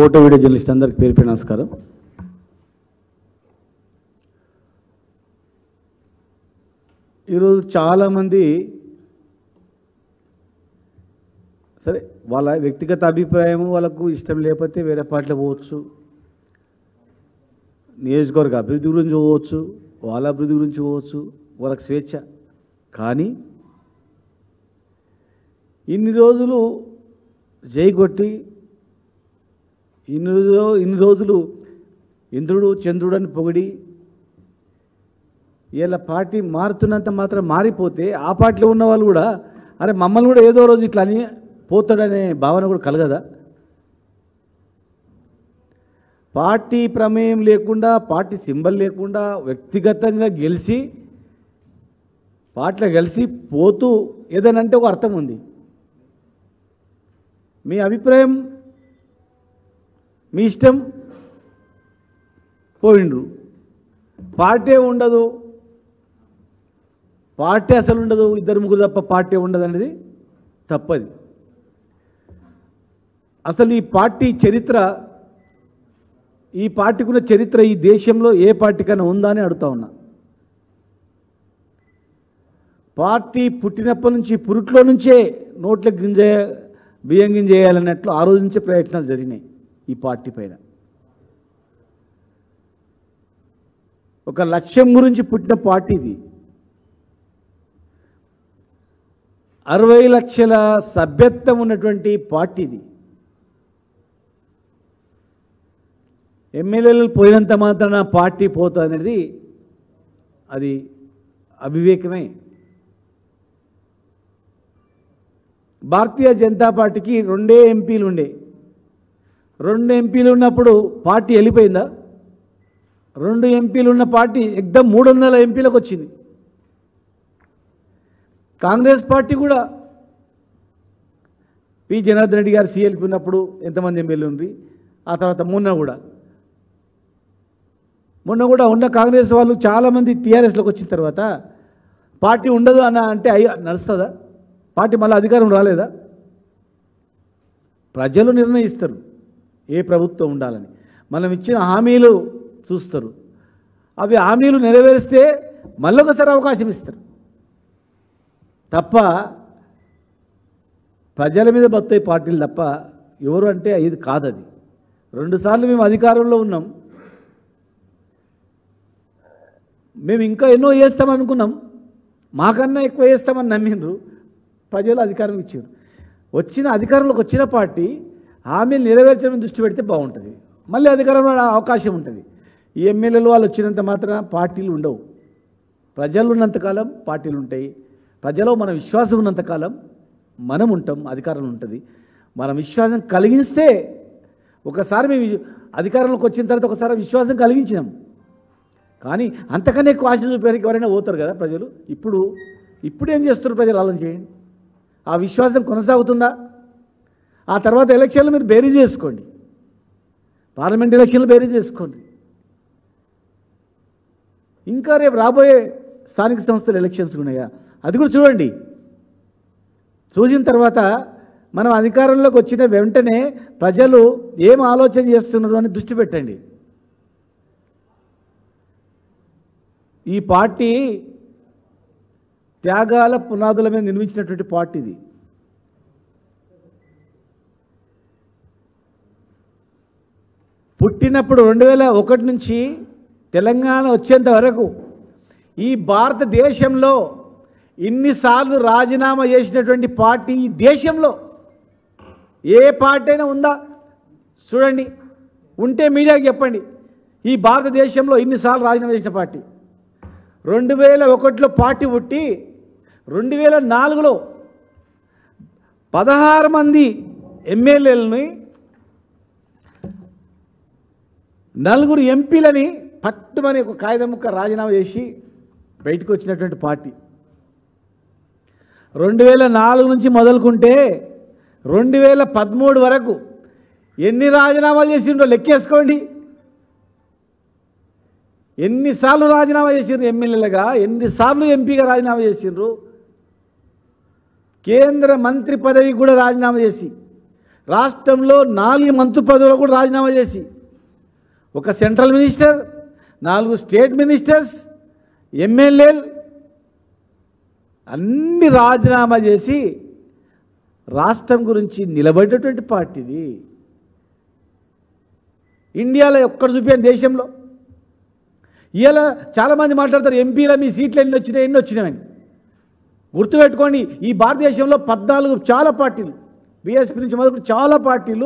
Photo video journalist అందరికి పేరు పేరు నమస్కారం. ఈరోజు చాలామంది సరే వాళ్ళ వ్యక్తిగత అభిప్రాయం వాళ్ళకు ఇష్టం లేకపోతే వేరే పార్టీలో పోవచ్చు, నియోజకవర్గ అభివృద్ధి గురించి పోవచ్చు, వాళ్ళ అభివృద్ధి గురించి పోవచ్చు, వాళ్ళకి స్వేచ్ఛ. కానీ ఇన్ని రోజులు జై కొట్టి ఇన్ని రోజులు ఇంద్రుడు చంద్రుడు అని పొగిడి ఇలా పార్టీ మారుతున్నంత మాత్రం మారిపోతే ఆ పార్టీలో ఉన్న వాళ్ళు కూడా అరే మమ్మల్ని కూడా ఏదో రోజు ఇట్లా అని పోతాడనే భావన కూడా కలగదా? పార్టీ ప్రమేయం లేకుండా, పార్టీ సింబల్ లేకుండా వ్యక్తిగతంగా గెలిచి పార్టీలో కలిసి పోతూ ఏదనంటే ఒక అర్థం ఉంది. మీ అభిప్రాయం మీ ఇష్టం, పోయిండ్రు. పార్టీ ఉండదు, పార్టీ అసలు ఉండదు, ఇద్దరు ముగ్గురు తప్ప పార్టీ ఉండదు అనేది తప్పది. అసలు ఈ పార్టీ చరిత్ర, ఈ పార్టీకి ఉన్న చరిత్ర ఈ దేశంలో ఏ పార్టీకైనా ఉందా అని అడుగుతా ఉన్నా. పార్టీ పుట్టినప్పటి నుంచి పురుట్లో నుంచే నోట్ల బియ్యం గింజ చేయాలన్నట్లు ఆ రోజు నుంచే ప్రయత్నాలు జరిగినాయి ఈ పార్టీ పైన. ఒక లక్ష్యం గురించి పుట్టిన పార్టీ ఇది. 60 లక్షల సభ్యత్వం ఉన్నటువంటి పార్టీ ఇది. ఎమ్మెల్యేలు పోయినంత మాత్రాన పార్టీ పోతుంది అనేది అది అవివేకమే. భారతీయ జనతా పార్టీకి 2 ఎంపీలు ఉండే. 2 ఎంపీలు ఉన్నప్పుడు పార్టీ వెళ్ళిపోయిందా? 2 ఎంపీలు ఉన్న పార్టీ ఎగ్దం 300 ఎంపీలకు వచ్చింది. కాంగ్రెస్ పార్టీ కూడా పి జనార్దన్ రెడ్డి గారు సీఎల్పీ ఉన్నప్పుడు ఎంతమంది ఎమ్మెల్యేలు ఉంది, ఆ తర్వాత మొన్న కూడా ఉన్న కాంగ్రెస్ వాళ్ళు చాలామంది టీఆర్ఎస్లోకి వచ్చిన తర్వాత పార్టీ ఉండదు అన్న అంటే నడుస్తుందా? పార్టీ మళ్ళీ అధికారం రాలేదా? ప్రజలు నిర్ణయిస్తారు ఏ ప్రభుత్వం ఉండాలని. మనం ఇచ్చిన హామీలు చూస్తారు, అవి హామీలు నెరవేరిస్తే మళ్ళొకసారి అవకాశం ఇస్తారు తప్ప ప్రజల మీద బతాయి పార్టీలు తప్ప ఎవరు అంటే ఇది కాదది. 2 సార్లు మేము అధికారంలో ఉన్నాం, మేము ఇంకా ఎన్నో చేస్తామనుకున్నాం, మాకన్నా ఎక్కువ చేస్తామని నమ్మిండ్రు, ప్రజలు అధికారం ఇచ్చారు. అధికారంలోకి వచ్చిన పార్టీ హామీలు నెరవేర్చడం దృష్టి పెడితే బాగుంటుంది, మళ్ళీ అధికారంలో అవకాశం ఉంటుంది. ఈ ఎమ్మెల్యేలు వాళ్ళు వచ్చినంత మాత్రం పార్టీలు ఉండవు. ప్రజలు ఉన్నంతకాలం పార్టీలు ఉంటాయి, ప్రజలో మన విశ్వాసం ఉన్నంతకాలం మనం ఉంటాం, అధికారం ఉంటుంది. మనం విశ్వాసం కలిగిస్తే ఒకసారి మేము అధికారంలోకి వచ్చిన తర్వాత ఒకసారి విశ్వాసం కలిగించినాం, కానీ అంతకన్నా ఎక్కువ ఆశ చూపేరికి ఎవరైనా పోతారు కదా ప్రజలు. ఇప్పుడు ఏం చేస్తున్నారు ప్రజలు ఆలోచన చేయండి. ఆ విశ్వాసం కొనసాగుతుందా? ఆ తర్వాత ఎలక్షన్లు మీరు బేరీ చేసుకోండి, పార్లమెంట్ ఎలక్షన్లు బేరీ చేసుకోండి. ఇంకా రేపు రాబోయే స్థానిక సంస్థల ఎలక్షన్స్ ఉన్నాయా, అది కూడా చూడండి. చూసిన తర్వాత మనం అధికారంలోకి వచ్చిన వెంటనే ప్రజలు ఏం ఆలోచన చేస్తున్నారు అని దృష్టి పెట్టండి. ఈ పార్టీ త్యాగాల పునాదుల మీద నిర్మించినటువంటి పార్టీ ఇది. పుట్టినప్పుడు 2001 నుంచి తెలంగాణ వచ్చేంత వరకు ఈ భారతదేశంలో ఇన్నిసార్లు రాజీనామా చేసినటువంటి పార్టీ ఈ దేశంలో ఏ పార్టీ అయినా ఉందా? చూడండి, ఉంటే మీడియాకి చెప్పండి. ఈ భారతదేశంలో ఇన్నిసార్లు రాజీనామా చేసిన పార్టీ 2001లో పార్టీ పుట్టి 2004లో 16 మంది ఎమ్మెల్యేలని 4 ఎంపీలని పట్టుమని ఒక కాగితం ముక్క రాజీనామా చేసి బయటకు వచ్చినటువంటి పార్టీ. 2004 నుంచి మొదలుకుంటే 2013 వరకు ఎన్ని రాజీనామాలు చేసిండ్రో లెక్కేసుకోండి. ఎన్నిసార్లు రాజీనామా చేసిండ్రు ఎమ్మెల్యేలుగా, ఎన్నిసార్లు ఎంపీగా రాజీనామా చేసిండ్రు. కేంద్ర మంత్రి పదవి కూడా రాజీనామా చేసి రాష్ట్రంలో 4 మంత్రి పదవులు కూడా రాజీనామా చేసి, ఒక సెంట్రల్ మినిస్టర్, 4 స్టేట్ మినిస్టర్స్, ఎమ్మెల్యేలు అన్ని రాజీనామా చేసి రాష్ట్రం గురించి నిలబడేటువంటి పార్టీది. ఇండియాలో ఒక్కడ చూపాను దేశంలో. ఇలా చాలామంది మాట్లాడతారు ఎంపీలో మీ సీట్లు ఎన్ని వచ్చినాయని. గుర్తుపెట్టుకోండి, ఈ భారతదేశంలో 14 చాలా పార్టీలు, బీఎస్పీ నుంచి మొదలు చాలా పార్టీలు.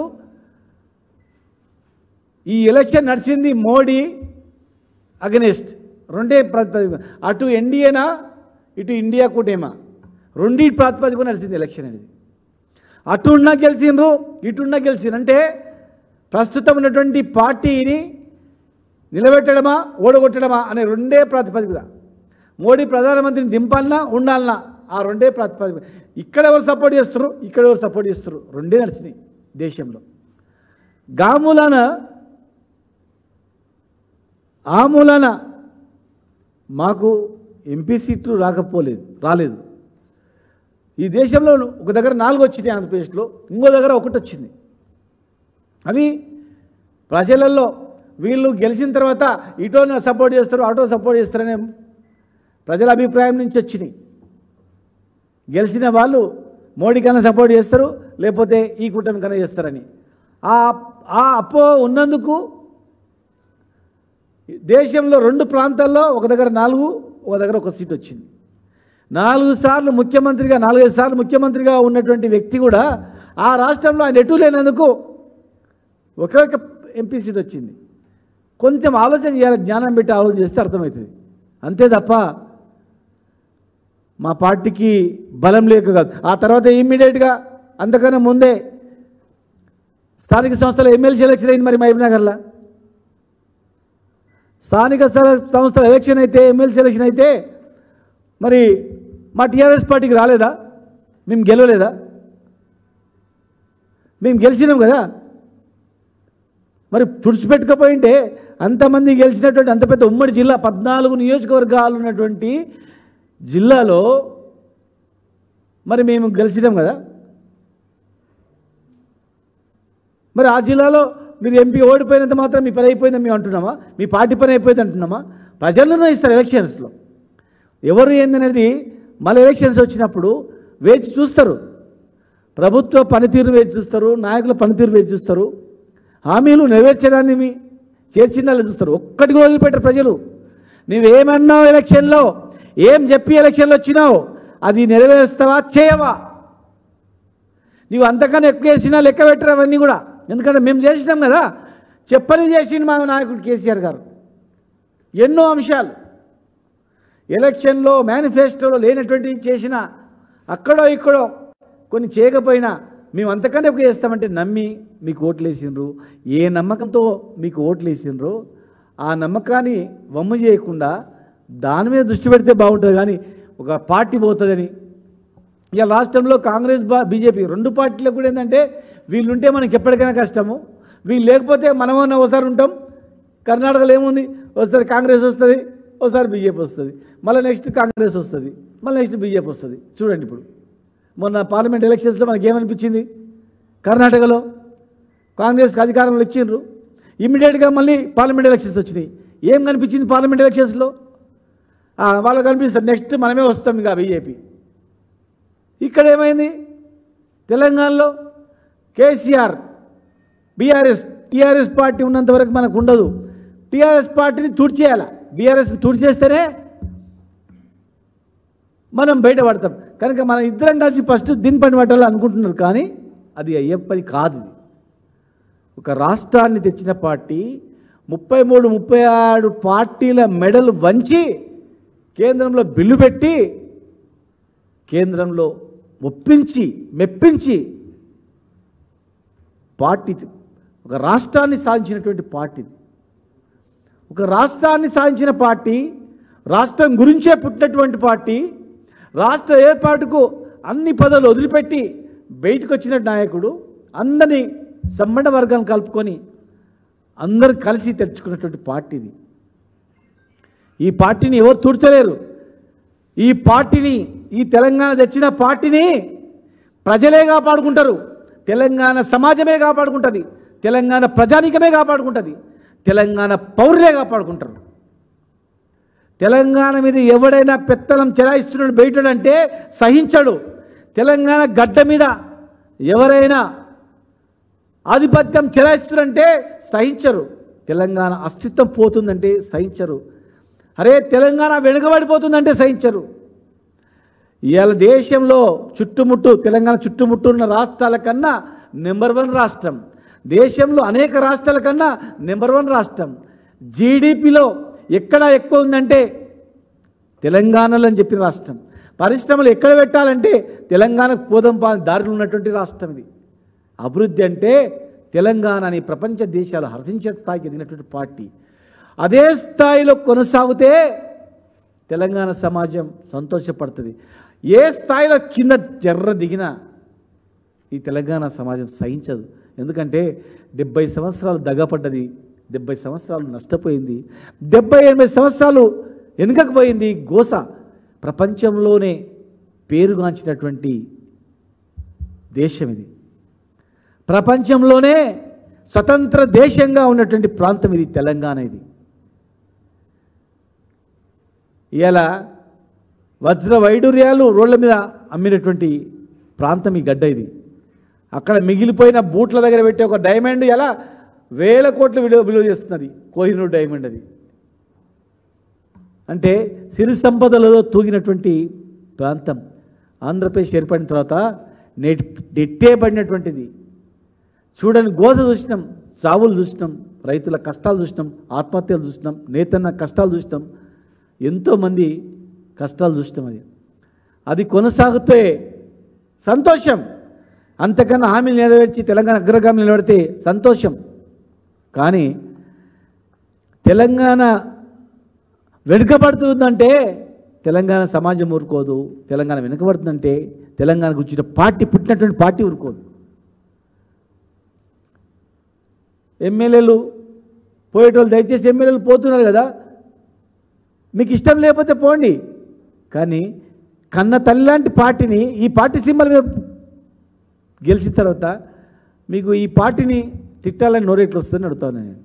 ఈ ఎలక్షన్ నడిచింది మోడీ అగెనిస్ట్, రెండే ప్రాతిపదిక, అటు ఎన్డీఏనా ఇటు ఇండియా కూటేమా, రెండింటి ప్రాతిపదిక నడిచింది ఎలక్షన్ అనేది. అటున్నా గెలిచిండ్రు, ఇటున్నా గెలిచిండ్రు. అంటే ప్రస్తుతం ఉన్నటువంటి పార్టీని నిలబెట్టడమా ఓడగొట్టడమా అనే రెండే ప్రాతిపదిక. మోడీ ప్రధానమంత్రిని దింపాలన్నా ఉండాలన్నా ఆ రెండే ప్రాతిపదిక. ఇక్కడ ఎవరు సపోర్ట్ చేస్తారు, ఇక్కడ ఎవరు సపోర్ట్ చేస్తారు, రెండే నడిచినాయి దేశంలో. ఆ మూలాన మాకు ఎంపీ సీట్లు రాలేదు. ఈ దేశంలో ఒక దగ్గర 4 వచ్చినాయి ఆంధ్రప్రదేశ్లో, ఇంకో దగ్గర 1 వచ్చింది. అవి ప్రజలలో వీళ్ళు గెలిచిన తర్వాత ఇటో సపోర్ట్ చేస్తారు అటో సపోర్ట్ చేస్తారనే ప్రజల అభిప్రాయం నుంచి వచ్చినాయి. గెలిచిన వాళ్ళు మోడీ కన్నా సపోర్ట్ చేస్తారు, లేకపోతే ఈ కూటమి కన్నా చేస్తారని. ఆ అపో ఉన్నందుకు దేశంలో 2 ప్రాంతాల్లో ఒక దగ్గర 4, ఒక దగ్గర 1 సీట్ వచ్చింది. 4 సార్లు ముఖ్యమంత్రిగా 4-5 సార్లు ముఖ్యమంత్రిగా ఉన్నటువంటి వ్యక్తి కూడా ఆ రాష్ట్రంలో ఆయన ఎటు లేనందుకు ఒకే ఒక ఎంపీ సీట్ వచ్చింది. కొంచెం ఆలోచన చేయాలి, జ్ఞానం పెట్టి ఆలోచన చేస్తే అర్థమవుతుంది. అంతే తప్ప మా పార్టీకి బలం లేక కాదు. ఆ తర్వాత ఇమ్మీడియట్గా అంతకన్నా ముందే స్థానిక సంస్థల ఎమ్మెల్సీ ఎలక్షన్ అయింది. మరి మహబూబ్నగర్లో స్థానిక సంస్థల ఎలక్షన్ అయితే, ఎమ్మెల్సీ ఎలక్షన్ అయితే మరి మా టీఆర్ఎస్ పార్టీకి రాలేదా? మేము గెలవలేదా? మేము గెలిచినాం కదా. మరి తుడిచిపెట్టుకపోయింటే అంతమంది గెలిచినటువంటి అంత పెద్ద ఉమ్మడి జిల్లా, 14 నియోజకవర్గాలు ఉన్నటువంటి జిల్లాలో మరి మేము గెలిచినాం కదా. మరి ఆ జిల్లాలో మీరు ఎంపీ ఓడిపోయినంత మాత్రం మీ పని అయిపోయిందని మేము అంటున్నామా? మీ పార్టీ పని అయిపోయింది అంటున్నామా? ప్రజలను ఇస్తారు ఎలక్షన్స్లో. ఎవరు ఏందనేది మళ్ళీ ఎలక్షన్స్ వచ్చినప్పుడు వేచి చూస్తారు. ప్రభుత్వ పనితీరు వేచి చూస్తారు, నాయకుల పనితీరు వేచి చూస్తారు, హామీలు నెరవేర్చడాన్ని చేర్చిండాలని చూస్తారు. ఒక్కటి కూడా వదిలిపెట్టారు ప్రజలు. నువ్వేమన్నావు ఎలక్షన్లో, ఏం చెప్పి ఎలక్షన్లో వచ్చినావు, అది నెరవేరుస్తావా చేయవా? నువ్వు అంతకన్నా ఎక్కువ వేసినా లెక్క పెట్టరు అవన్నీ కూడా. ఎందుకంటే మేము చేసినాం కదా. చెప్పని చేసిండు మా నాయకుడు కేసీఆర్ గారు ఎన్నో అంశాలు. ఎలక్షన్లో మేనిఫెస్టోలో లేనటువంటి చేసిన అక్కడో ఇక్కడో కొన్ని చేయకపోయినా మేము అంతకన్నా ఎక్కువ చేస్తామంటే నమ్మి మీకు ఓట్లు వేసిండ్రు. ఏ నమ్మకంతో మీకు ఓట్లు వేసిండ్రో ఆ నమ్మకాన్ని వమ్ము చేయకుండా దాని మీద దృష్టి పెడితే బాగుంటుంది. కానీ ఒక పార్టీ పోతుందని ఇక రాష్ట్రంలో కాంగ్రెస్ బీజేపీ 2 పార్టీలకు కూడా ఏంటంటే వీళ్ళుంటే మనకి ఎప్పటికైనా కష్టము, వీళ్ళు లేకపోతే మనమన్నా ఒకసారి ఉంటాం. కర్ణాటకలో ఏముంది, ఒకసారి కాంగ్రెస్ వస్తుంది, ఒకసారి బీజేపీ వస్తుంది, మళ్ళీ నెక్స్ట్ కాంగ్రెస్ వస్తుంది, మళ్ళీ నెక్స్ట్ బీజేపీ వస్తుంది. చూడండి ఇప్పుడు మొన్న పార్లమెంట్ ఎలక్షన్స్లో మనకి ఏమనిపించింది? కర్ణాటకలో కాంగ్రెస్కి అధికారంలో ఇచ్చిండ్రు, ఇమ్మీడియట్గా మళ్ళీ పార్లమెంట్ ఎలక్షన్స్ వచ్చినాయి. ఏం కనిపించింది పార్లమెంట్ ఎలక్షన్స్లో? వాళ్ళకి కనిపిస్తుంది నెక్స్ట్ మనమే వస్తాం ఇక బీజేపీ. ఇక్కడ ఏమైంది? తెలంగాణలో కేసీఆర్ టీఆర్ఎస్ పార్టీ ఉన్నంత వరకు మనకు ఉండదు. టీఆర్ఎస్ పార్టీని తుడిచేయాలి, బీఆర్ఎస్ తుడిచేస్తేనే మనం బయటపడతాం. కనుక మనం ఇద్దరం కలిసి ఫస్ట్ దీని పని పట్టాలి అనుకుంటున్నారు, కానీ అది అయ్యే పని కాదు. ఒక రాష్ట్రాన్ని తెచ్చిన పార్టీ 33-36 పార్టీల మెడలు వంచి కేంద్రంలో బిల్లు పెట్టి కేంద్రంలో మెప్పించి పార్టీ ఒక రాష్ట్రాన్ని సాధించినటువంటి పార్టీ. ఒక రాష్ట్రాన్ని సాధించిన పార్టీ, రాష్ట్రం గురించే పుట్టినటువంటి పార్టీ, రాష్ట్ర ఏర్పాటుకు అన్ని పదవులు వదిలిపెట్టి బయటకు వచ్చిన నాయకుడు, అందరినీ సమ్మడ వర్గాన్ని కలుపుకొని అందరూ కలిసి తెచ్చుకున్నటువంటి పార్టీది. ఈ పార్టీని ఎవరు తుడచలేరు. ఈ తెలంగాణ తెచ్చిన పార్టీని ప్రజలే కాపాడుకుంటారు. తెలంగాణ సమాజమే కాపాడుకుంటుంది, తెలంగాణ ప్రజానీకమే కాపాడుకుంటుంది, తెలంగాణ పౌరులే కాపాడుకుంటారు. తెలంగాణ మీద ఎవడైనా పెత్తనం చెలాయిస్తున్నాడు బయటడంటే సహించడు. తెలంగాణ గడ్డ మీద ఎవరైనా ఆధిపత్యం చెలాయిస్తున్నారంటే సహించరు. తెలంగాణ అస్తిత్వం పోతుందంటే సహించరు. అరే తెలంగాణ వెనుకబడిపోతుందంటే సహించరు. ఇవాళ దేశంలో తెలంగాణ చుట్టుముట్టు ఉన్న రాష్ట్రాల కన్నా నెంబర్ 1 రాష్ట్రం, దేశంలో అనేక రాష్ట్రాల కన్నా నెంబర్ 1 రాష్ట్రం. జీడిపిలో ఎక్కడ ఎక్కువ ఉందంటే తెలంగాణలో అని చెప్పిన రాష్ట్రం. పరిశ్రమలు ఎక్కడ పెట్టాలంటే తెలంగాణకు పోదాం దారిలో ఉన్నటువంటి రాష్ట్రం ఇది. అభివృద్ధి అంటే తెలంగాణని ప్రపంచ దేశాలు హర్షించే స్థాయికి ఎదిగినటువంటి పార్టీ. అదే స్థాయిలో కొనసాగితే తెలంగాణ సమాజం సంతోషపడుతుంది. ఏ స్థాయిలో కింద జర్ర దిగినా ఈ తెలంగాణ సమాజం సహించదు. ఎందుకంటే 70 సంవత్సరాలు దగపడ్డది, 70 సంవత్సరాలు నష్టపోయింది, 70-80 సంవత్సరాలు వెనుకకపోయింది. గోస ప్రపంచంలోనే పేరుగాంచినటువంటి దేశం ఇది. ప్రపంచంలోనే స్వతంత్ర దేశంగా ఉన్నటువంటి ప్రాంతం ఇది తెలంగాణ. ఇది ఇలా వజ్ర వైడూర్యాలు రోడ్ల మీద అమ్మినటువంటి ప్రాంతం ఈ గడ్డ. ఇది అక్కడ మిగిలిపోయిన బూట్ల దగ్గర పెట్టే ఒక డైమండ్ ఎలా 1000 కోట్ల విలువ చేస్తున్నది, కోహినూర్ డైమండ్. అది అంటే సిరి సంపదలలో తూగినటువంటి ప్రాంతం. ఆంధ్రప్రదేశ్ ఏర్పడిన తర్వాత నెట్టే పడినటువంటిది. చూడని గోస చూసినాం, చావులు చూసినాం, రైతుల కష్టాలు చూసినాం, ఆత్మహత్యలు చూసినాం, నేతన్న కష్టాలు చూసినాం, ఎంతోమంది కష్టాలు చూసినాం. అది కొనసాగుతే సంతోషం. అంతకన్నా హామీలు నెరవేర్చి తెలంగాణ అగ్రగామి నిలబడితే సంతోషం. కానీ తెలంగాణ వెనుకబడుతుందంటే తెలంగాణ సమాజం ఊరుకోదు. తెలంగాణ వెనుకబడుతుందంటే తెలంగాణకు వచ్చిన పార్టీ, పుట్టినటువంటి పార్టీ ఊరుకోదు. ఎమ్మెల్యేలు పోయేటోళ్ళు దయచేసి ఎమ్మెల్యేలు పోతున్నారు కదా, మీకు ఇష్టం లేకపోతే పోండి. కానీ కన్న తల్లి లాంటి పార్టీని, ఈ పార్టీ సింబల్ మీద గెలిచిన తర్వాత మీకు ఈ పార్టీని తిట్టాలని నోరేట్లు వస్తుందని అడుగుతాను నేను.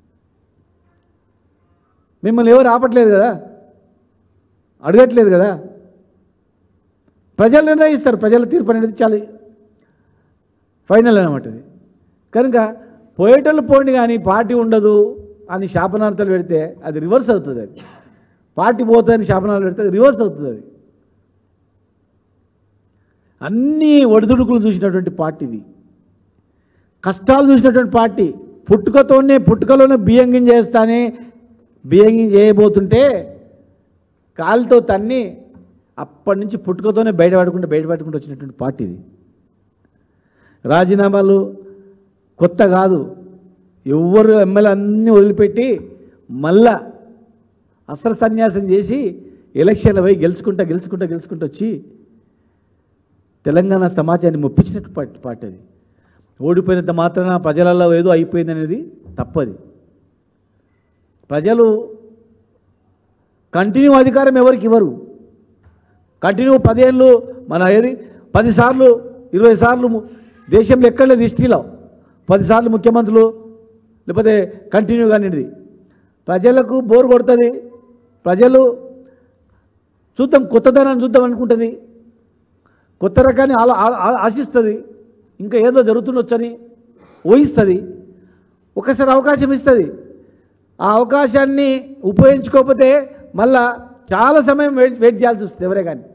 మిమ్మల్ని ఎవరు ఆపట్లేదు కదా, అడగట్లేదు కదా. ప్రజలు నిర్ణయిస్తారు. ప్రజల తీర్పు అనేది చాలా ఫైనల్ అనమాట. అది కనుక పోయేటోళ్ళు పోండి కానీ పార్టీ ఉండదు అని శాపనార్థాలు పెడితే అది రివర్స్ అవుతుంది. అది పార్టీ పోతుందని శాపనాలు పెడితే అది రివర్స్ అవుతుంది. అది అన్నీ ఒడిదుడుకులు చూసినటువంటి పార్టీది, కష్టాలు చూసినటువంటి పార్టీ. పుట్టుకలోనే బియ్యం గింజ చేస్తానే, బియ్యం గింజ చేయబోతుంటే కాలుతో తన్ని అప్పటి నుంచి పుట్టుకతోనే బయటపడుకుంటూ వచ్చినటువంటి పార్టీ ఇది. రాజీనామాలు కొత్త కాదు. ఎవరు ఎమ్మెల్యే అన్నీ వదిలిపెట్టి మళ్ళా అస్త్ర సన్యాసం చేసి ఎలక్షన్లు పోయి గెలుచుకుంటూ వచ్చి తెలంగాణ సమాజాన్ని మొప్పించినట్టు పార్టీ అది. ఓడిపోయినంత మాత్రాన ప్రజలలో ఏదో అయిపోయింది అనేది తప్పది. ప్రజలు కంటిన్యూ అధికారం ఎవరికి ఇవ్వరు. కంటిన్యూ 10 ఏళ్ళు మన 10 సార్లు 20 సార్లు దేశంలో ఎక్కడ లేదు హిస్టరీలో 10 సార్లు ముఖ్యమంత్రులు లేకపోతే కంటిన్యూగా అనేది. ప్రజలకు బోర్ కొడుతుంది. ప్రజలు చూద్దాం, కొత్తదనాన్ని చూద్దాం అనుకుంటుంది, కొత్త రకాన్ని ఆశిస్తుంది, ఇంకా ఏదో జరుగుతుండొచ్చని ఊహిస్తుంది. ఒకసారి అవకాశం ఇస్తుంది. ఆ అవకాశాన్ని ఉపయోగించుకోకపోతే మళ్ళా చాలా సమయం వెయిట్ చేయాల్సి వస్తుంది ఎవరే కానీ.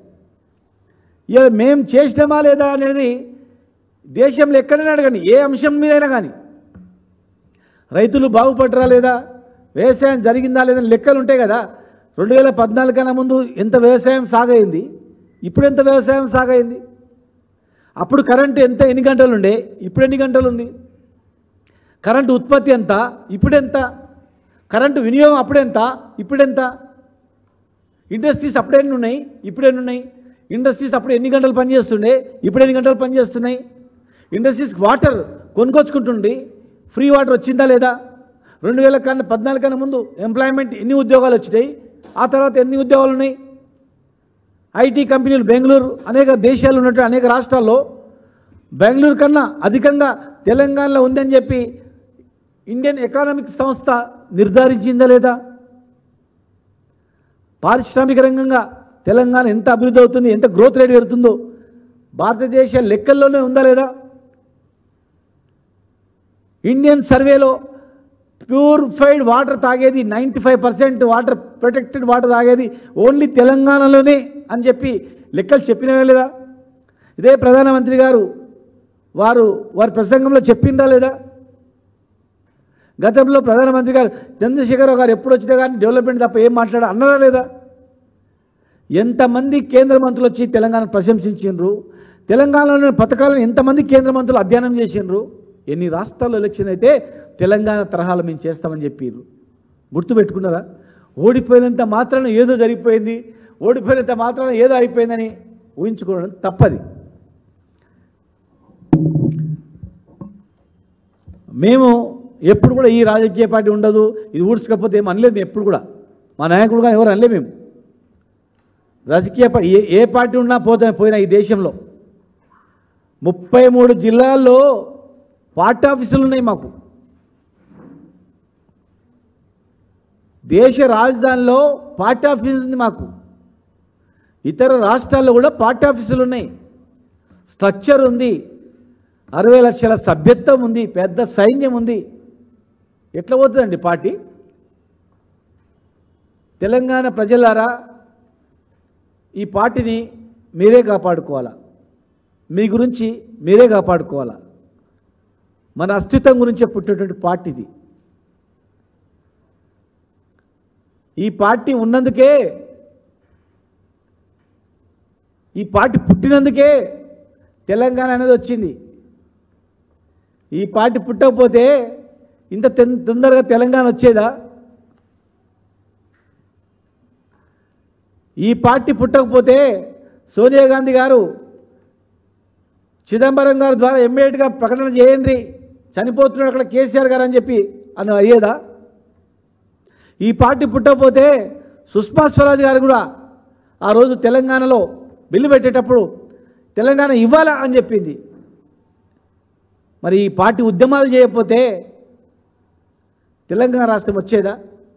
ఇక మేము చేసినామా లేదా అనేది దేశంలో ఎక్కడైనా అడగండి, ఏ అంశం మీదైనా కానీ. రైతులు బాగుపడరా లేదా, వ్యవసాయం జరిగిందా లేదా లెక్కలు ఉంటాయి కదా. 2014 కన్నా ముందు ఎంత వ్యవసాయం సాగైంది, ఇప్పుడు ఎంత వ్యవసాయం సాగైంది, అప్పుడు కరెంటు ఎన్ని గంటలు ఉండే, ఇప్పుడు ఎన్ని గంటలు ఉంది, కరెంటు ఉత్పత్తి ఎంత, ఇప్పుడెంత, కరెంటు వినియోగం అప్పుడెంత, ఇప్పుడెంత, ఇండస్ట్రీస్ అప్పుడెన్ని ఉన్నాయి, ఇప్పుడెన్ని ఉన్నాయి, ఇండస్ట్రీస్ అప్పుడు ఎన్ని గంటలు పనిచేస్తుండే, ఇప్పుడు ఎన్ని గంటలు పనిచేస్తున్నాయి, ఇండస్ట్రీస్కి వాటర్ కొనుక్కొచ్చుకుంటుండి ఫ్రీ వాటర్ వచ్చిందా లేదా, 2014 కన్నా ముందు ఎంప్లాయ్మెంట్ ఎన్ని ఉద్యోగాలు వచ్చినాయి, ఆ తర్వాత ఎన్ని ఉద్యోగాలు ఉన్నాయి. ఐటీ కంపెనీలు బెంగళూరు అనేక దేశాలు ఉన్నటువంటి అనేక రాష్ట్రాల్లో బెంగళూరు కన్నా అధికంగా తెలంగాణలో ఉందని చెప్పి ఇండియన్ ఎకనామిక్ సంస్థ నిర్ధారించిందా లేదా? పారిశ్రామిక రంగంగా తెలంగాణ ఎంత అభివృద్ధి అవుతుంది, ఎంత గ్రోత్ రేట్ పెరుగుతుందో భారతదేశ లెక్కల్లోనే ఉందా లేదా? ఇండియన్ సర్వేలో ప్యూరిఫైడ్ వాటర్ తాగేది 95% వాటర్, ప్రొటెక్టెడ్ వాటర్ తాగేది ఓన్లీ తెలంగాణలోనే అని చెప్పి లెక్కలు చెప్పినవే లేదా? ఇదే ప్రధానమంత్రి గారు వారి ప్రసంగంలో చెప్పిందా లేదా? గతంలో ప్రధానమంత్రి గారు చంద్రశేఖరరావు గారు ఎప్పుడు వచ్చినా కానీ డెవలప్మెంట్ తప్ప ఏం అన్నారా లేదా? ఎంతమంది కేంద్ర మంత్రులు వచ్చి తెలంగాణ ప్రశంసించారు? తెలంగాణలోని పథకాలను ఎంతమంది కేంద్ర మంత్రులు అధ్యయనం చేసిండ్రు? ఎన్ని రాష్ట్రాల్లో ఎలక్షన్ అయితే తెలంగాణ తరహాలో మేము చేస్తామని చెప్పారు. గుర్తుపెట్టుకున్నారా? ఓడిపోయినంత మాత్రాన ఏదో జరిగిపోయింది, ఓడిపోయినంత మాత్రాన ఏదో అయిపోయిందని ఊహించుకోవడం తప్పది. మేము ఎప్పుడు కూడా ఈ రాజకీయ పార్టీ ఉండదు, ఇది ఊడ్చకపోతే ఏం అనలేదు మేము ఎప్పుడు కూడా. మా నాయకుడు కానీ ఎవరు అనలేదు. మేము రాజకీయ పార్టీ ఏ పార్టీ ఉన్నా పోయినా ఈ దేశంలో 33 జిల్లాల్లో పార్టీ ఆఫీసులు ఉన్నాయి మాకు. దేశ రాజధానిలో పార్టీ ఆఫీసు ఉంది మాకు. ఇతర రాష్ట్రాల్లో కూడా పార్టీ ఆఫీసులు ఉన్నాయి. స్ట్రక్చర్ ఉంది, 60 లక్షల సభ్యత్వం ఉంది, పెద్ద సైన్యం ఉంది. ఎట్లా పోతుందండి పార్టీ? తెలంగాణ ప్రజలారా, ఈ పార్టీని మీరే కాపాడుకోవాలా, మీ గురించి మీరే కాపాడుకోవాలా. మన అస్తిత్వం గురించే పుట్టినటువంటి పార్టీ ఇది. ఈ పార్టీ ఉన్నందుకే, ఈ పార్టీ పుట్టినందుకే తెలంగాణ అనేది వచ్చింది. ఈ పార్టీ పుట్టకపోతే ఇంత తొందరగా తెలంగాణ వచ్చేదా? ఈ పార్టీ పుట్టకపోతే సోనియా గాంధీ గారు చిదంబరం గారి ద్వారా ఇమ్మీడియట్గా ప్రకటన చేయండి, చనిపోతున్నాడు అక్కడ కేసీఆర్ గారు అని చెప్పి అయ్యేదా? ఈ పార్టీ పుట్టకపోతే సుష్మా స్వరాజ్ గారు కూడా ఆ రోజు తెలంగాణలో బిల్లు పెట్టేటప్పుడు తెలంగాణ ఇవ్వాలా అని చెప్పింది. మరి ఈ పార్టీ ఉద్యమాలు చేయకపోతే తెలంగాణ రాష్ట్రం వచ్చేదా?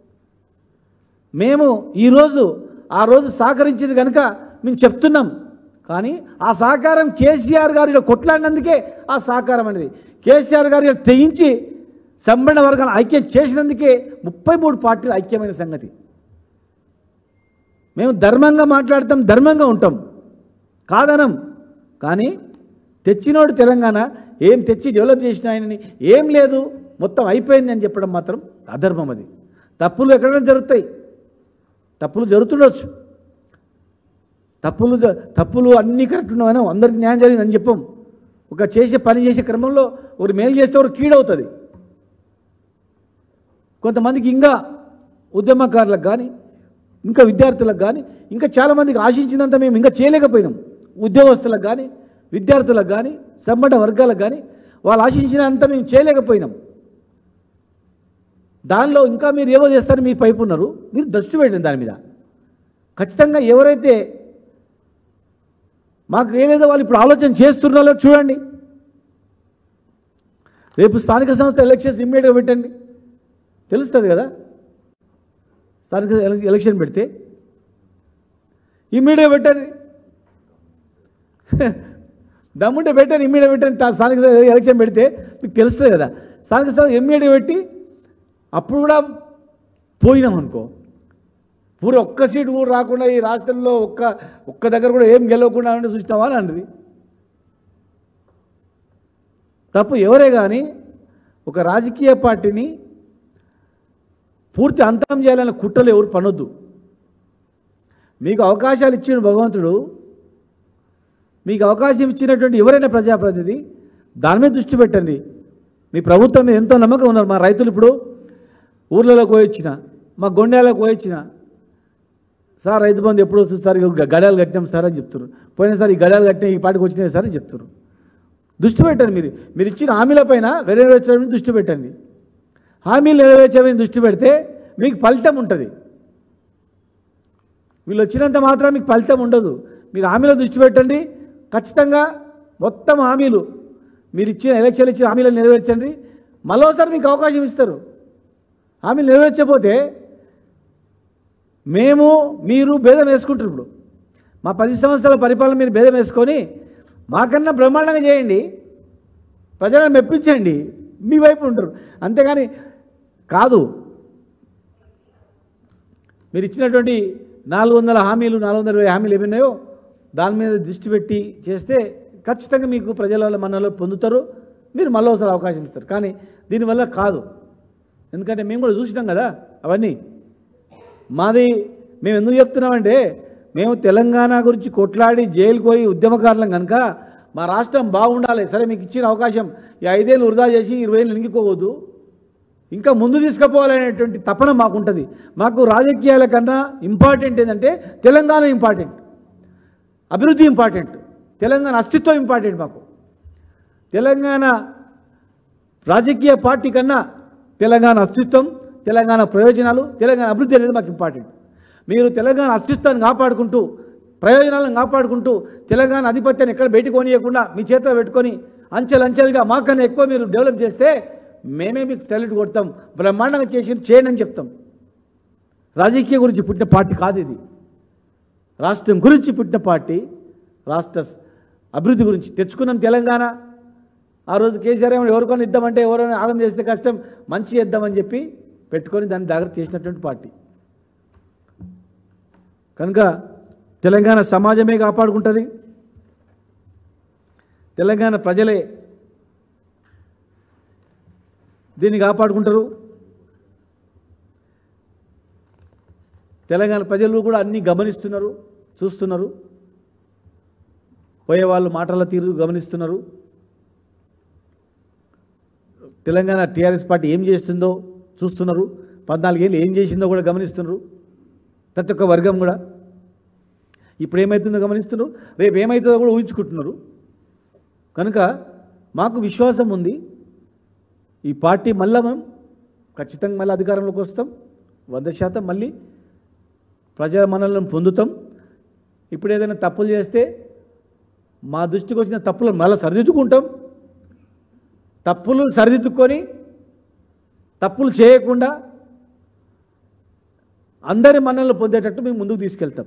మేము ఆ రోజు సహకరించింది కనుక మేము చెప్తున్నాం. కానీ ఆ సహకారం కేసీఆర్ గారు ఇలా కొట్లాడినందుకే ఆ సహకారం అనేది, కేసీఆర్ గారు ఇలా తెగించి సంబంధ వర్గాలను ఐక్యం చేసినందుకే 33 పార్టీలు ఐక్యమైన సంగతి. మేము ధర్మంగా మాట్లాడతాం, ధర్మంగా ఉంటాం, కాదనం. కానీ తెచ్చినోడు తెలంగాణ ఏం తెచ్చి డెవలప్ చేసిన ఆయనని ఏం లేదు మొత్తం అయిపోయింది అని చెప్పడం మాత్రం అధర్మం. అది తప్పులు ఎక్కడైనా జరుగుతాయి, తప్పులు జరుగుతుండొచ్చు. తప్పులు అన్నీ కరెక్ట్ ఉన్నామని అందరికీ న్యాయం జరిగిందని చెప్పం. ఒక పని చేసే క్రమంలో ఒకరు మేలు చేస్తే ఒకరు కీడవుతుంది. కొంతమందికి ఇంకా ఉద్యమకారులకు కానీ, ఇంకా విద్యార్థులకు కానీ, ఇంకా చాలామందికి ఆశించినంత మేము ఇంకా చేయలేకపోయినాం. ఉద్యోగస్తులకు కానీ, విద్యార్థులకు కానీ, సంబంధ వర్గాలకు కానీ వాళ్ళు ఆశించినంత మేము చేయలేకపోయినాం. దానిలో ఇంకా మీరు ఏవో చేస్తారని మీ పైపు ఉన్నారు, మీరు దృష్టి పెట్టండి దాని మీద. ఖచ్చితంగా ఎవరైతే మాకు ఏదేదో వాళ్ళు ఇప్పుడు ఆలోచన చేస్తున్నారో చూడండి. రేపు స్థానిక సంస్థ ఎలక్షన్స్ ఇమ్మీడియట్గా పెట్టండి, తెలుస్తుంది కదా. స్థానిక ఎలక్షన్ పెడితే ఇమ్మీడియట్గా పెట్టండి, దమ్ముంటే పెట్టండి, ఇమ్మీడియట్గా పెట్టండి. స్థానిక ఎలక్షన్ పెడితే మీకు తెలుస్తుంది కదా. స్థానిక సంస్థ ఇమ్మీడియట్గా పెట్టి అప్పుడు కూడా పోయినాం అనుకో, పూర ఒక్క సీటు కూడా రాకుండా ఈ రాష్ట్రంలో ఒక్క దగ్గర కూడా ఏం గెలవకుండా అంటే చూసినావా అని అండి. తప్పు ఎవరే కానీ ఒక రాజకీయ పార్టీని పూర్తి అంతం చేయాలన్న కుట్రలు ఎవరు పనొద్దు. మీకు అవకాశాలు ఇచ్చిన భగవంతుడు, మీకు అవకాశం ఇచ్చినటువంటి ఎవరైనా ప్రజాప్రతినిధి దాని మీద దృష్టి పెట్టండి. మీ ప్రభుత్వం మీద ఎంతో నమ్మకం ఉన్నారు. మా రైతులు ఇప్పుడు ఊర్లలోకి పోయొచ్చిన, మా గొండెలకు పోయొచ్చిన, సార్ రైతు బంధు ఎప్పుడు వస్తుంది సార్, గడాలు కట్టినాం సార్ అని చెప్తారు. పోయినసారి ఈ గడాలు కట్టిన ఈ పాటికి వచ్చినాయి సార్ అని చెప్తారు. దృష్టి పెట్టండి. మీరు ఇచ్చిన హామీలపైన నెరవేర్చడానికి దృష్టి పెట్టండి. హామీలు నెరవేర్చడానికి దృష్టి పెడితే మీకు ఫలితం ఉంటుంది. వీళ్ళు వచ్చినంత మాత్రం మీకు ఫలితం ఉండదు. మీరు హామీలో దృష్టి పెట్టండి. ఖచ్చితంగా మొత్తం హామీలు మీరు ఇచ్చిన ఎలక్షన్లు ఇచ్చిన హామీలను నెరవేర్చండి, మరోసారి మీకు అవకాశం ఇస్తారు. హామీలు నెరవేర్చకపోతే మేము మీరు భేదం వేసుకుంటారు. ఇప్పుడు మా 10 సంవత్సరాల పరిపాలన మీరు భేదం వేసుకొని మాకన్నా బ్రహ్మాండంగా చేయండి, ప్రజలను మెప్పించండి, మీ వైపు ఉంటారు. అంతేగాని కాదు. మీరు ఇచ్చినటువంటి 400 హామీలు 420 హామీలు ఏమున్నాయో దాని మీద దృష్టి పెట్టి చేస్తే ఖచ్చితంగా మీకు ప్రజల మనలో పొందుతారు, మీరు మళ్ళీ ఒకసారి అవకాశం ఇస్తారు. కానీ దీనివల్ల కాదు. ఎందుకంటే మేము కూడా చూసినాం కదా అవన్నీ. మేము ఎందుకు చెప్తున్నామంటే మేము తెలంగాణ గురించి కొట్లాడి జైలుకు పోయి ఉద్యమకారులం కనుక మా రాష్ట్రం బాగుండాలి. సరే మీకు ఇచ్చిన అవకాశం ఈ 5 ఏళ్ళు వృధా చేసి 20 ఏళ్ళు నింగిపోవద్దు, ఇంకా ముందు తీసుకుపోవాలనేటువంటి తపన మాకుంటుంది. మాకు రాజకీయాల కన్నా ఇంపార్టెంట్ ఏంటంటే తెలంగాణ ఇంపార్టెంట్, అభివృద్ధి ఇంపార్టెంట్, తెలంగాణ అస్తిత్వం ఇంపార్టెంట్. మాకు తెలంగాణ రాజకీయ పార్టీ కన్నా తెలంగాణ అస్తిత్వం, తెలంగాణ ప్రయోజనాలు, తెలంగాణ అభివృద్ధి అనేది మాకు ఇంపార్టెంట్. మీరు తెలంగాణ అస్తిత్వాన్ని కాపాడుకుంటూ ప్రయోజనాలను కాపాడుకుంటూ తెలంగాణ ఆధిపత్యాన్ని ఎక్కడ బయటకు కొనియకుండా మీ చేతిలో పెట్టుకొని అంచెలంచెలుగా మాకన్నా ఎక్కువ మీరు డెవలప్ చేస్తే మేమే మీకు సెల్యూట్ కొడతాం, బ్రహ్మాండంగా చేయండి అని చెప్తాం. రాజకీయ గురించి పుట్టిన పార్టీ కాదు ఇది, రాష్ట్రం గురించి పుట్టిన పార్టీ. రాష్ట్ర అభివృద్ధి గురించి తెచ్చుకున్నాం తెలంగాణ. ఆ రోజు కేసీఆర్ ఎవరికైనా ఇద్దామంటే ఎవరైనా ఆగం చేస్తే కష్టం, మంచి ఇద్దామని చెప్పి పెట్టుకొని దాన్ని జాగ్రత్త చేసినటువంటి పార్టీ. కనుక తెలంగాణ సమాజమే కాపాడుకుంటుంది, తెలంగాణ ప్రజలే దీన్ని కాపాడుకుంటారు. తెలంగాణ ప్రజలు కూడా అన్నీ గమనిస్తున్నారు, చూస్తున్నారు. పోయే వాళ్ళు మాటల తీరు గమనిస్తున్నారు. తెలంగాణ టీఆర్ఎస్ పార్టీ ఏం చేస్తుందో చూస్తున్నారు. 14 ఏళ్ళు ఏం చేసిందో కూడా గమనిస్తున్నారు. ప్రతి ఒక్క వర్గం కూడా ఇప్పుడు ఏమవుతుందో గమనిస్తున్నారు, రేపు ఏమవుతుందో కూడా ఊహించుకుంటున్నారు. కనుక మాకు విశ్వాసం ఉంది, ఈ పార్టీ మళ్ళీ మేము ఖచ్చితంగా మళ్ళీ అధికారంలోకి వస్తాం, 100% మళ్ళీ ప్రజల మనల్ని పొందుతాం. ఇప్పుడు ఏదైనా తప్పులు చేస్తే మా దృష్టికి వచ్చిన తప్పులను మళ్ళీ సరిదిద్దుకుంటాం. తప్పులు సరిదిద్దుకొని తప్పులు చేయకుండా అందరి మనల్ని పొందేటట్టు మేము ముందుకు తీసుకెళ్తాం.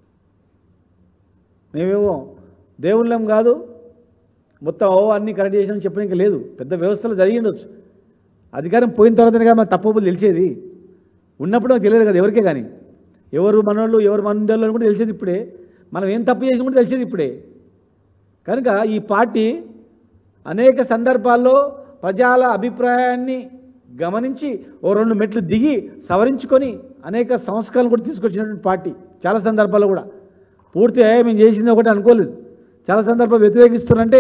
మేమేమో దేవుళ్ళం కాదు, మొత్తం అన్నీ కరెక్ట్ చేసామని చెప్పడానికి లేదు. పెద్ద వ్యవస్థలో జరిగి ఉండొచ్చు, అధికారం పోయిన తర్వాతనే కదా మన తప్పులు తెలిసేది. ఉన్నప్పుడు నాకు తెలియదు కదా ఎవరికే. కానీ ఎవరు మనోళ్ళు ఎవరు మన కూడా తెలిసేది ఇప్పుడే, మనం ఏం తప్పు చేసినా కూడా తెలిసేది ఇప్పుడే. కనుక ఈ పార్టీ అనేక సందర్భాల్లో ప్రజల అభిప్రాయాన్ని గమనించి 2 మెట్లు దిగి సవరించుకొని అనేక సంస్కరణలు కూడా తీసుకొచ్చినటువంటి పార్టీ. చాలా సందర్భాల్లో కూడా పూర్తిగా మేము చేసింది ఒకటి అనుకోలేదు, చాలా సందర్భాలు వ్యతిరేకిస్తున్నారంటే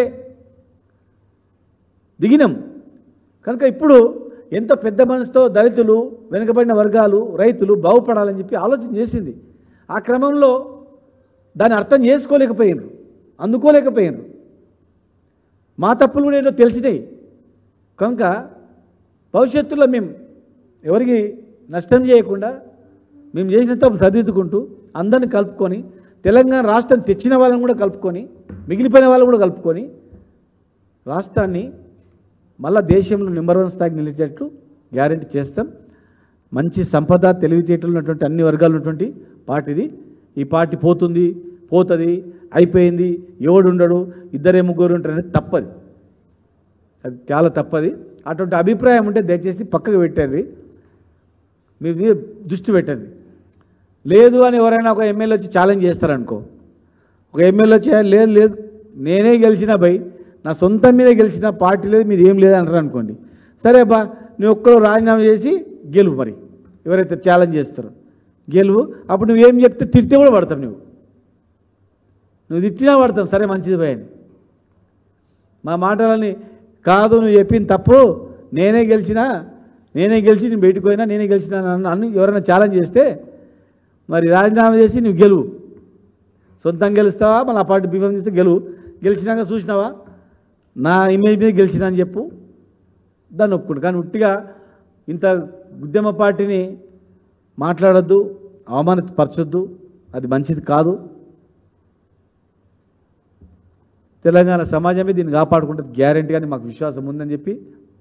దిగినాం. కనుక ఇప్పుడు ఎంతో పెద్ద మనసుతో దళితులు, వెనుకబడిన వర్గాలు, రైతులు బాగుపడాలని చెప్పి ఆలోచన చేసింది. ఆ క్రమంలో దాన్ని అర్థం చేసుకోలేకపోయినారు, అందుకోలేకపోయినారు. మా తప్పులు కూడా ఏదో తెలిసినాయి. కనుక భవిష్యత్తులో మేము ఎవరికి నష్టం చేయకుండా మేము చేసిన తప్పు సరిదిద్దుకుంటూ అందరిని కలుపుకొని తెలంగాణ రాష్ట్రం తెచ్చిన వాళ్ళని కూడా కలుపుకొని మిగిలిపోయిన వాళ్ళు కూడా కలుపుకొని రాష్ట్రాన్ని మళ్ళా దేశంలో నెంబర్ 1 స్థాయికి నిలిచేట్లు గ్యారెంటీ చేస్తాం. మంచి సంపద తెలివితేటలు ఉన్నటువంటి అన్ని వర్గాలు ఉన్నటువంటి పార్టీది. ఈ పార్టీ పోతుంది, పోతుంది, అయిపోయింది, ఎవడు ఉండడు, 2-3 ఉంటారు అనేది తప్పది, అది చాలా తప్పది. అటువంటి అభిప్రాయం ఉంటే దయచేసి పక్కకు పెట్టండి, మీ మీద దృష్టి పెట్టండి. లేదు అని ఎవరైనా ఒక ఎమ్మెల్యే వచ్చి ఛాలెంజ్ చేస్తారనుకో, ఒక ఎమ్మెల్యే వచ్చి లేదు లేదు నేనే గెలిచినా భయ్, నా సొంతం మీద గెలిచిన, పార్టీ లేదు మీది ఏం లేదు అంటారు అనుకోండి. సరే బా నువ్వు ఒక్కడో రాజీనామా చేసి గెలువు, మరి ఎవరైతే ఛాలెంజ్ చేస్తారో గెలువు. అప్పుడు నువ్వేం చెప్తే తిడితే కూడా పడతావు, నువ్వు తిట్టినా పడతావు. సరే మంచిది భయ్ అని మా మాటలని కాదు, నువ్వు చెప్పింది తప్పు, నేనే గెలిచి నేను బయటకు పోయినా నేనే గెలిచిన నన్ను ఎవరైనా ఛాలెంజ్ చేస్తే మరి రాజీనామా చేసి నువ్వు గెలువు. సొంతంగా గెలుస్తావా, మళ్ళీ ఆ పార్టీ బీఫామ్ చేస్తే గెలువు. గెలిచినాక చూసినావా నా ఇమేజ్ మీద గెలిచినా అని చెప్పు, దాన్ని ఒప్పుకుంటు. కానీ ఉట్టిగా ఇంత ఉద్యమ పార్టీని మాట్లాడొద్దు, అవమానపరచొద్దు, అది మంచిది కాదు. తెలంగాణ సమాజమే దీన్ని కాపాడుకుంటుంది గ్యారెంటీ అని మాకు విశ్వాసం ఉందని చెప్పి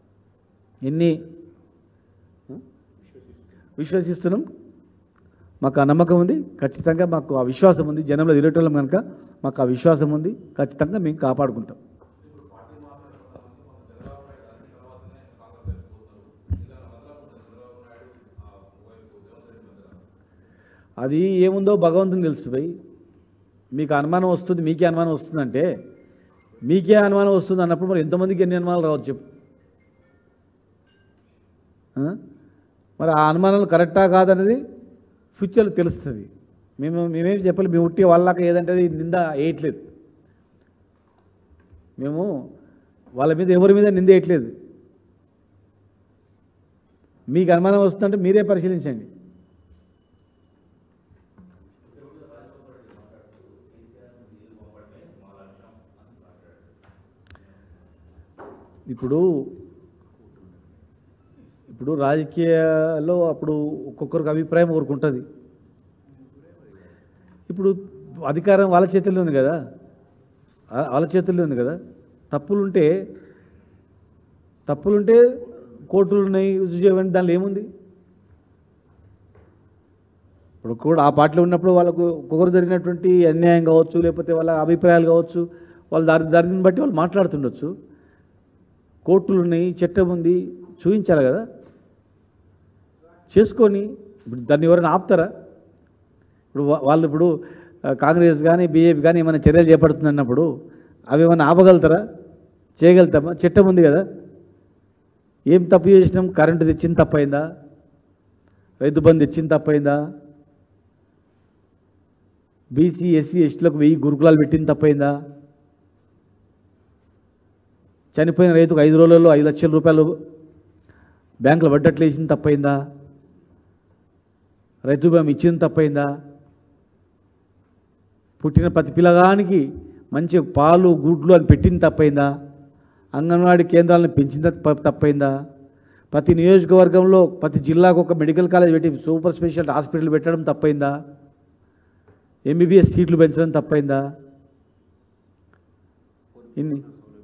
విశ్వసిస్తున్నాం. మాకు ఆ నమ్మకం ఉంది, ఖచ్చితంగా మాకు ఆ విశ్వాసం ఉంది. జనంలో తిరగటం కనుక మాకు ఆ విశ్వాసం ఉంది, ఖచ్చితంగా మేము కాపాడుకుంటాం. అది ఏముందో భగవంతుని తెలుసు భయ్. మీకు అనుమానం వస్తుంది, మీకే అనుమానం వస్తుందంటే మీకే అనుమానం వస్తుంది అన్నప్పుడు మరి ఎంతమందికి ఎన్ని అనుమానాలు రావచ్చు చెప్పు. మరి ఆ అనుమానాలు కరెక్టా కాదనేది ఫ్యూచర్లో తెలుస్తుంది. మేమేం చెప్పాలి, మేము ఉట్టి వాళ్ళక ఏదంటే నింద వేయట్లేదు, మేము వాళ్ళ మీద ఎవరి మీద నింద వేయట్లేదు. మీకు అనుమానం వస్తుందంటే మీరే పరిశీలించండి. ఇప్పుడు రాజకీయాల్లో అప్పుడు ఒక్కొక్కరికి అభిప్రాయం కోరుకుంటుంది. ఇప్పుడు అధికారం వాళ్ళ చేతుల్లో ఉంది కదా, తప్పులుంటే కోర్టులు ఉన్నాయి, రుజువు చేయమని దానిలో ఏముంది. ఇప్పుడు కూడా ఆ పార్టీలో ఉన్నప్పుడు వాళ్ళకు ఒక్కొక్కరు జరిగినటువంటి అన్యాయం కావచ్చు, లేకపోతే వాళ్ళ అభిప్రాయాలు కావచ్చు, వాళ్ళ దారిని బట్టి వాళ్ళు మాట్లాడుతుండొచ్చు. కోర్టులు ఉన్నాయి, చట్టం ఉంది, చూపించాలి కదా, చేసుకొని. ఇప్పుడు దాన్ని ఎవరైనా ఆపుతారా? ఇప్పుడు కాంగ్రెస్ కానీ బీజేపీ కానీ ఏమైనా చర్యలు చేపడుతుందన్నప్పుడు అవి ఏమైనా ఆపగలుగుతారా? చేయగలుగుతామా? చట్టం ఉంది కదా. ఏం తప్పు చేసినాం? కరెంటు తెచ్చింది తప్పైందా? రైతు బంధు తెచ్చింది తప్పైందా? బీసీ ఎస్సీ ఎస్టీలకు 1000 గురుకులాలు పెట్టింది తప్పైందా? చనిపోయిన రైతుకు 5 రోజులలో 5 లక్షల రూపాయలు బ్యాంకులో వడ్డట్లు వేసింది తప్పైందా? రైతు బీమా ఇచ్చింది తప్పైందా? పుట్టిన ప్రతి పిల్లగానికి మంచి పాలు గుడ్లు అని పెట్టింది తప్పైందా? అంగన్వాడీ కేంద్రాలను పెంచింది తప్పైందా? ప్రతి నియోజకవర్గంలో ప్రతి జిల్లాకు ఒక మెడికల్ కాలేజ్ పెట్టి సూపర్ స్పెషాలిటీ హాస్పిటల్ పెట్టడం తప్పైందా? ఎంబీబీఎస్ సీట్లు పెంచడం తప్పైందా? ఇన్ని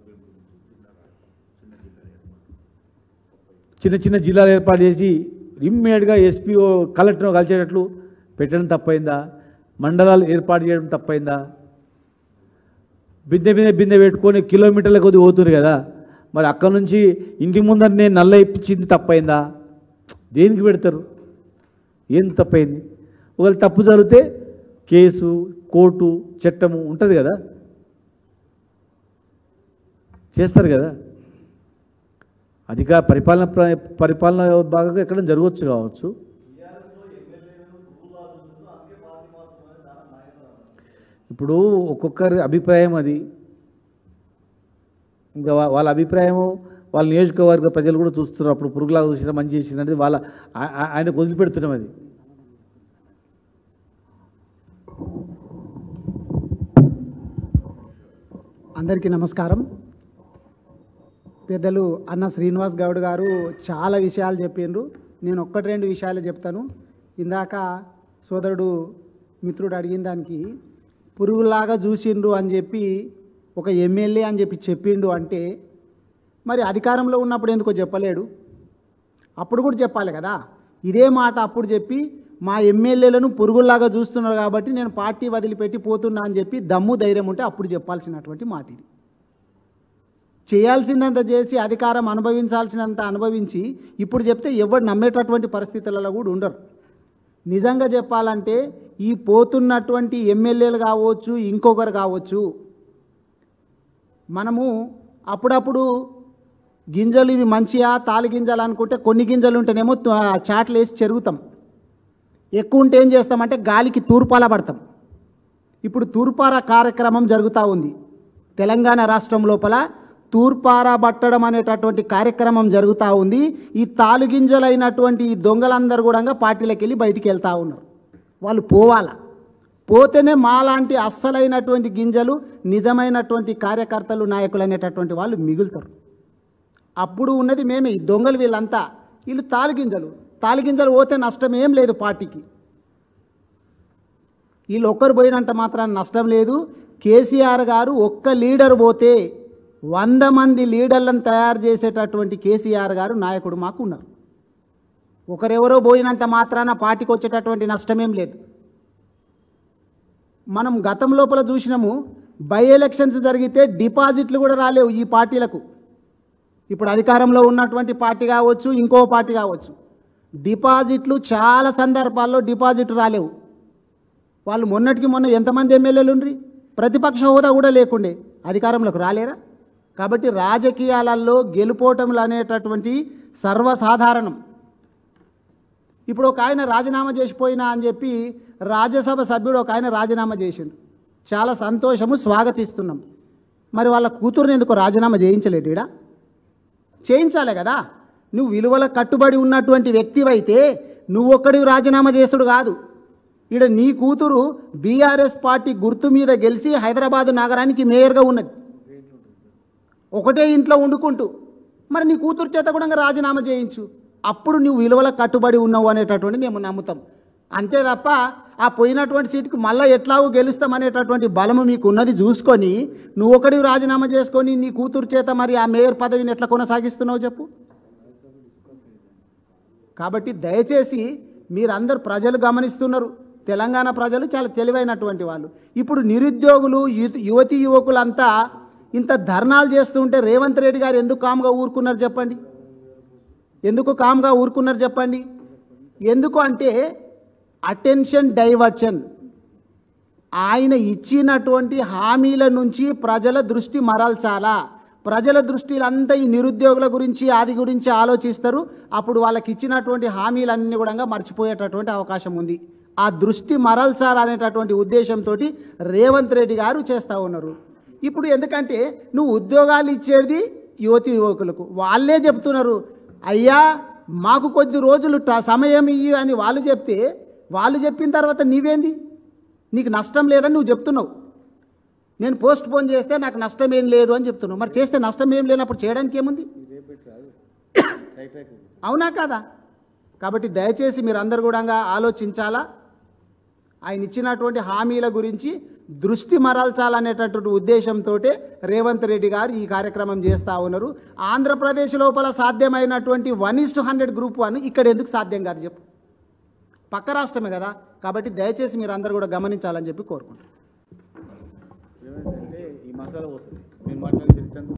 చిన్న జిల్లాలు ఏర్పాటు చేసి ఇమ్మీడియట్గా ఎస్పీఓ కలెక్టర్ను కలిసేటట్లు పెట్టడం తప్పైందా? మండలాలు ఏర్పాటు చేయడం తప్పైందా? బిందె పెట్టుకొని కిలోమీటర్ల కొద్ది పోతున్నారు కదా, మరి అక్కడ నుంచి ఇంటి ముందరనే నల్ల ఇప్పించింది తప్పైందా? దేనికి పెడతారు? ఏం తప్పైంది? ఒకవేళ తప్పు జరిగితే కేసు, కోర్టు, చట్టము ఉంటుంది కదా, చేస్తారు కదా. పరిపాలన బాగా ఎక్కడ జరగవచ్చు కావచ్చు. ఇప్పుడు ఒక్కొక్కరి అభిప్రాయం అది, ఇంకా వాళ్ళ అభిప్రాయము వాళ్ళ నియోజకవర్గ ప్రజలు కూడా చూస్తున్నారు. అప్పుడు పురుగులాగా చూసినా మంచి చేసిన అనేది ఆయనకు వదిలిపెడుతున్నాం. అది అందరికీ నమస్కారం. పెద్దలు అన్న శ్రీనివాస్ గౌడ్ గారు చాలా విషయాలు చెప్పిండ్రు. నేను 1-2 విషయాలు చెప్తాను. ఇందాక సోదరుడు మిత్రుడు అడిగిన దానికి పురుగులాగా చూసిండ్రు అని చెప్పి ఒక ఎమ్మెల్యే అని చెప్పిండు అంటే మరి అధికారంలో ఉన్నప్పుడు ఎందుకో చెప్పలేడు? అప్పుడు కూడా చెప్పాలి కదా. ఇదే మాట అప్పుడు చెప్పి మా ఎమ్మెల్యేలను పురుగుల్లాగా చూస్తున్నారు కాబట్టి నేను పార్టీ వదిలిపెట్టి పోతున్నా అని చెప్పి దమ్ము ధైర్యం ఉంటే అప్పుడు చెప్పాల్సినటువంటి మాట ఇది. చేయాల్సిందంత చేసి అధికారం అనుభవించాల్సినంత అనుభవించి ఇప్పుడు చెప్తే ఎవరు నమ్మేటటువంటి పరిస్థితులలో కూడా ఉండరు. నిజంగా చెప్పాలంటే ఈ పోతున్నటువంటి ఎమ్మెల్యేలు కావచ్చు, ఇంకొకరు కావచ్చు, మనము అప్పుడప్పుడు గింజలు ఇవి మంచిగా తాలి గింజలు అనుకుంటే కొన్ని గింజలు ఉంటేనేమో చాట్లు వేసి చెరుగుతాం. ఎక్కువ ఉంటే ఏం చేస్తామంటే గాలికి తూర్పాల పడతాం. ఇప్పుడు తూర్పార కార్యక్రమం జరుగుతూ ఉంది. తెలంగాణ రాష్ట్రం లోపల తూర్పార పట్టడం అనేటటువంటి కార్యక్రమం జరుగుతూ ఉంది. ఈ తాలుగింజలైనటువంటి ఈ దొంగలందరూ కూడా పార్టీలకు వెళ్ళి బయటికి వెళ్తూ ఉన్నారు. వాళ్ళు పోవాలా, పోతేనే మాలాంటి అస్సలైనటువంటి గింజలు నిజమైనటువంటి కార్యకర్తలు నాయకులు అనేటటువంటి వాళ్ళు మిగులుతారు. అప్పుడు ఉన్నది మేమే, ఈ దొంగలు వీళ్ళంతా. వీళ్ళు తాలుగింజలు పోతే నష్టం ఏం లేదు పార్టీకి. వీళ్ళు ఒక్కరు పోయినంత మాత్రాన నష్టం లేదు. కేసీఆర్ గారు ఒక్క లీడర్ పోతే 100 మంది లీడర్లను తయారు చేసేటటువంటి కేసీఆర్ గారు నాయకుడు మాకు ఉన్నారు. ఒకరెవరో పోయినంత మాత్రాన పార్టీకి వచ్చేటటువంటి నష్టమేం లేదు. మనం గతం లోపల చూసినాము, బై ఎలక్షన్స్ జరిగితే డిపాజిట్లు కూడా రాలేవు ఈ పార్టీలకు. ఇప్పుడు అధికారంలో ఉన్నటువంటి పార్టీ కావచ్చు, ఇంకో పార్టీ కావచ్చు, డిపాజిట్లు చాలా సందర్భాల్లో డిపాజిట్ రాలేవు. వాళ్ళు మొన్నటికి మొన్న ఎంతమంది ఎమ్మెల్యేలు ఉండ్రి, ప్రతిపక్ష హోదా కూడా లేకుండే అధికారంలోకి రాలేరా? కాబట్టి రాజకీయాలలో గెలుపోవటంలు అనేటటువంటి సర్వసాధారణం. ఇప్పుడు ఒక ఆయన రాజీనామా చేసిపోయినా అని చెప్పి రాజ్యసభ సభ్యుడు ఒక ఆయన రాజీనామా చేసిండు, చాలా సంతోషము, స్వాగతిస్తున్నాం. మరి వాళ్ళ కూతురుని ఎందుకు రాజీనామా చేయించలేడు? ఈడ చేయించాలి కదా. నువ్వు విలువలకు కట్టుబడి ఉన్నటువంటి వ్యక్తివైతే నువ్వొక్కడివి రాజీనామా చేసుడు కాదు. ఈడ నీ కూతురు బీఆర్ఎస్ పార్టీ గుర్తు మీద గెలిచి హైదరాబాదు నగరానికి మేయర్గా ఉన్నది, ఒకటే ఇంట్లో వండుకుంటూ. మరి నీ కూతురు చేత కూడా రాజీనామా చేయించు, అప్పుడు నువ్వు విలువలకు కట్టుబడి ఉన్నావు అనేటటువంటి మేము నమ్ముతాం. అంతే తప్ప ఆ పోయినటువంటి సీటుకు మళ్ళీ ఎట్లాగో గెలుస్తామనేటటువంటి బలము మీకు ఉన్నది చూసుకొని నువ్వు ఒకడివి రాజీనామా చేసుకొని నీ కూతురు చేత మరి ఆ మేయర్ పదవిని ఎట్లా కొనసాగిస్తున్నావు చెప్పు. కాబట్టి దయచేసి మీరందరూ ప్రజలు గమనిస్తున్నారు, తెలంగాణ ప్రజలు చాలా తెలివైనటువంటి వాళ్ళు. ఇప్పుడు నిరుద్యోగులు యువతి యువకులంతా ఇంత ధర్నాలు చేస్తుంటే రేవంత్ రెడ్డి గారు ఎందుకు కామ్గా ఊరుకున్నారు చెప్పండి? ఎందుకు కామ్గా ఊరుకున్నారు చెప్పండి? ఎందుకు అంటే అటెన్షన్ డైవర్షన్. ఆయన ఇచ్చినటువంటి హామీల నుంచి ప్రజల దృష్టి మరల్చాలా. ప్రజల దృష్టిలంతా ఈ నిరుద్యోగుల గురించి ఆది గురించి ఆలోచిస్తారు. అప్పుడు వాళ్ళకి ఇచ్చినటువంటి హామీలన్నీ కూడా మర్చిపోయేటటువంటి అవకాశం ఉంది. ఆ దృష్టి మరల్చాలనేటటువంటి ఉద్దేశంతో రేవంత్ రెడ్డి గారు చేస్తూ ఉన్నారు. ఇప్పుడు ఎందుకంటే నువ్వు ఉద్యోగాలు ఇచ్చేది యువతి యువకులకు, వాళ్ళే చెప్తున్నారు, అయ్యా మాకు కొద్ది రోజులు సమయం ఇయ్యి అని వాళ్ళు చెప్తే, వాళ్ళు చెప్పిన తర్వాత నీవేంది, నీకు నష్టం లేదని నువ్వు చెప్తున్నావు. నేను పోస్ట్ పోన్ చేస్తే నాకు నష్టం ఏం లేదు అని చెప్తున్నావు. మరి చేస్తే నష్టం ఏం లేనప్పుడు చేయడానికి ఏముంది? అవునా కాదా? కాబట్టి దయచేసి మీరు అందరు కూడా ఆలోచించాలా. ఆయన ఇచ్చినటువంటి హామీల గురించి దృష్టి మరల్చాలనేటటువంటి ఉద్దేశంతో రేవంత్ రెడ్డి గారు ఈ కార్యక్రమం చేస్తూ ఉన్నారు. ఆంధ్రప్రదేశ్ లోపల సాధ్యమైనటువంటి 1:100 గ్రూప్ 1 ఇక్కడ ఎందుకు సాధ్యం కాదు చెప్పు? పక్క రాష్ట్రమే కదా. కాబట్టి దయచేసి మీరు అందరు కూడా గమనించాలని చెప్పి కోరుకుంటున్నాను. ఈ మసాలా పోతుంది.